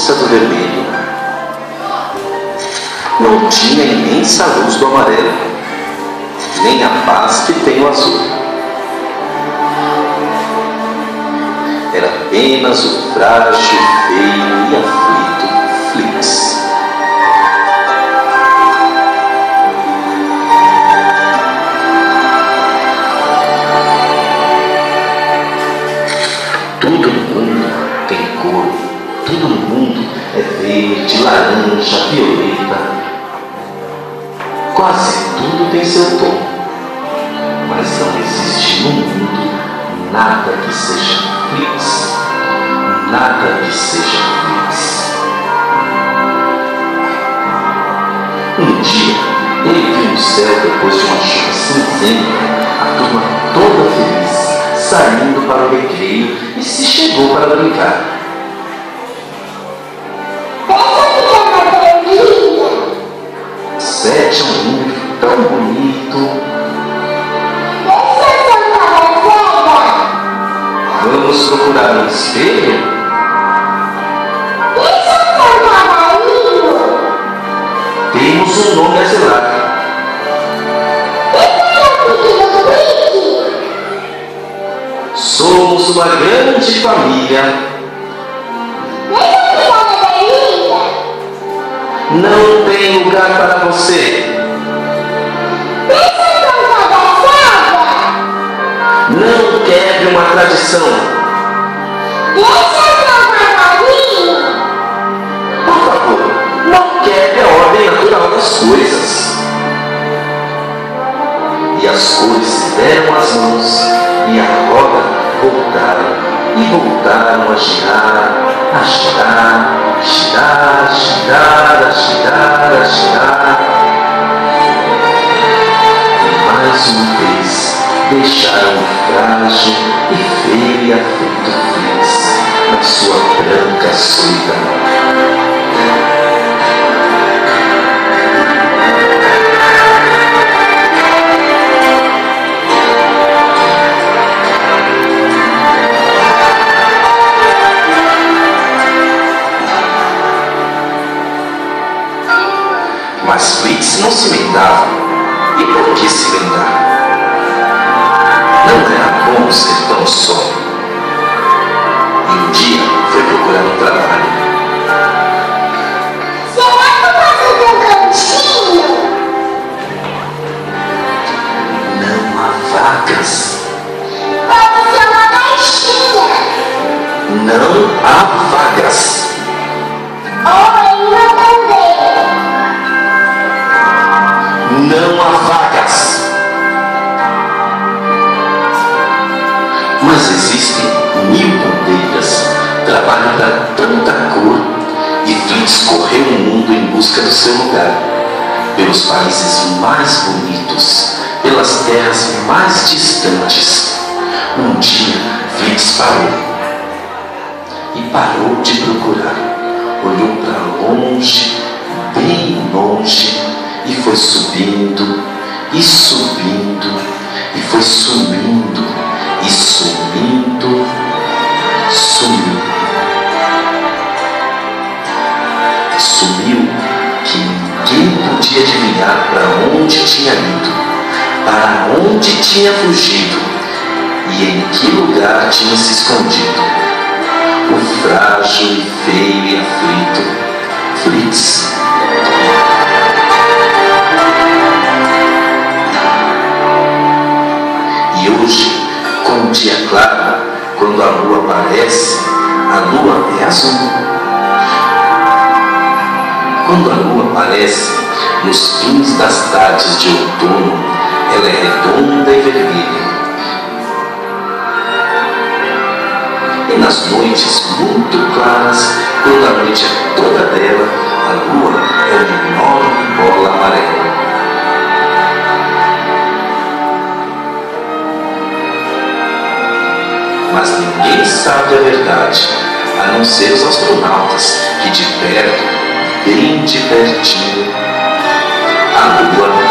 força do vermelho. Não tinha a imensa luz do amarelo, nem a paz que tem o azul. Era apenas o frágil, feio e aflito Flix. Tudo no mundo tem cor, tudo no mundo é verde, laranja, violeta. Quase tudo tem seu tom, mas não existe no mundo nada que seja Flix, nada que seja Flix. Um dia, ele viu no céu, depois de uma chuva cinzenta, a turma toda feliz, saindo para o recreio, e se chegou para brincar. Sete é um número tão bonito. Vamos procurar um espelho? Temos um nome a zelar. Somos uma grande família. Não tem lugar para você. Não quebre uma tradição. Por favor, não quebre a ordem natural das coisas. E as cores se deram as mãos e a roda voltaram. E voltaram a girar, a girar, girar, girar, girar, girar. E mais uma vez deixaram o frágil e feio e aflito Flix na sua branca solidão. Mas Flix não se lembrava. E por que se lembrar? Não era bom ser tão só. E um dia foi procurar um trabalho. Será que eu posso ter um cantinho? Não há vagas. Pode ser uma caixinha. Não há vagas. Ou em uma bandeira. Não há vagas. Mas existem 1000 bandeiras, trabalho para tanta cor, e Flix correu o mundo em busca do seu lugar, pelos países mais bonitos, pelas terras mais distantes. Um dia, Flix parou, e parou de procurar, olhou para longe, bem longe, e foi subindo, e subindo, e foi sumindo, e sumindo, sumiu. Sumiu que ninguém podia adivinhar para onde tinha ido, para onde tinha fugido e em que lugar tinha se escondido. O frágil e feio e aflito Flix. E hoje, com o dia claro, quando a lua aparece, a lua é azul. Quando a lua aparece, nos fins das tardes de outono, ela é redonda e vermelha. E nas noites muito claras, quando a noite é toda dela, a lua é uma enorme bola amarela. Mas ninguém sabe a verdade, a não ser os astronautas, que de perto, bem de pertinho, a lua